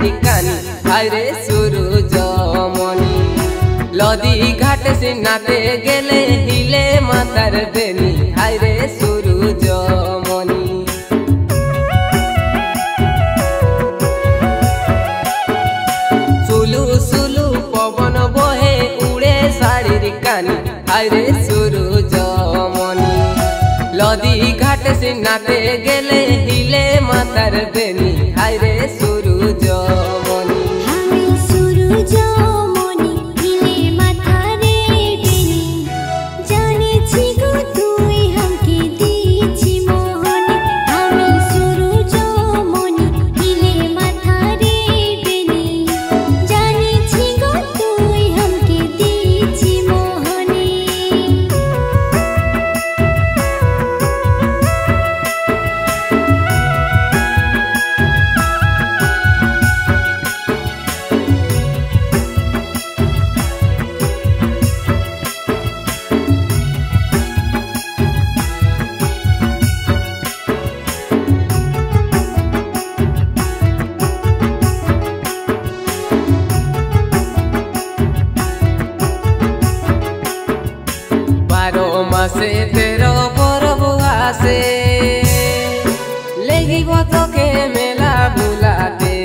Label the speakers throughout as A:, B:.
A: शाड़ीर कानी हायरे सूरज मणि लदी घाट सिनाते गेले हिले मातार बेनी हायरे सूरज मणि सुलु सुलु पवन बहे उड़े शाड़ीर कानी हायरे सूरज मणि लदी घाट सिनाते गेले हिले मातार बेनी हायरे सूरज मणि मासे तेरो परब आसे लेगिब तोके मेला बुलाते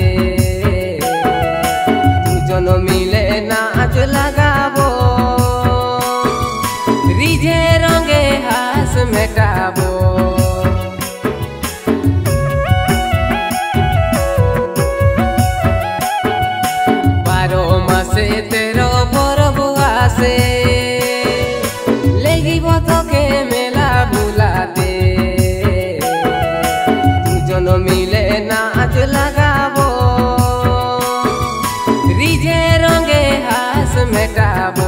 A: दुजन मिले नाच लगाबो रिझे रंगे हास मेटाबो बारो मासे तेरो परब आसे तोके मेला बुलाते दुजन मिले नाच लगाबो रिझे रंगे हास मेटाबो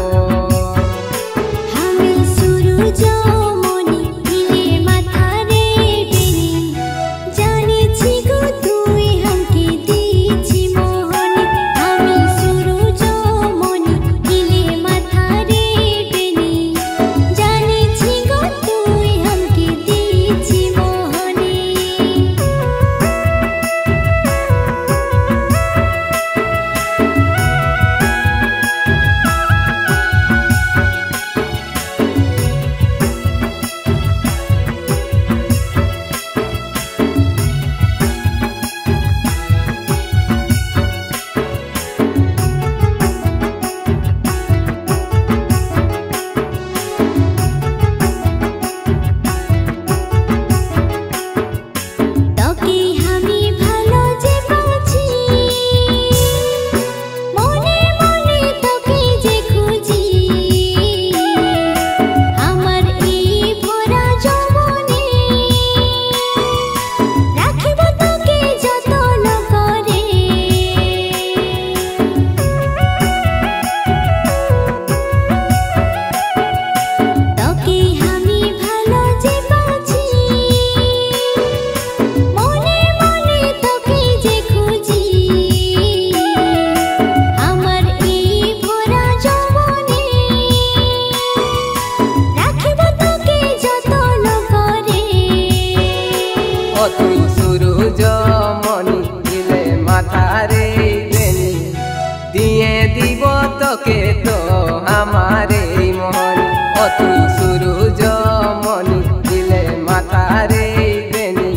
A: तुई सूरज मणि दिले माथारे बेनी दिए दीब तोके तो हमारे मोहनी ओ तुई सूरज मणि दिले माथारे बेनी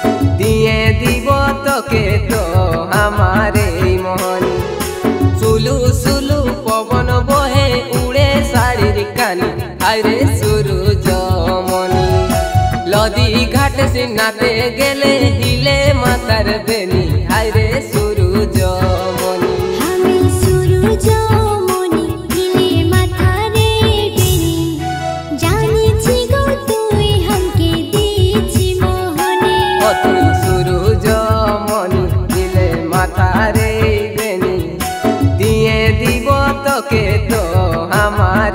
A: दिए दीब तोके तो हमारे मोहनी सुलु सुलु पवन बहे उड़े शाड़ीर कानी हायरे सूरज मणि लदी घाट सिनाते गेले हिले मातार बेनी हायरे सूरज मणि तुई सूरज मणि दिले माथारे बेनी दिए दीब तोके तो हमारे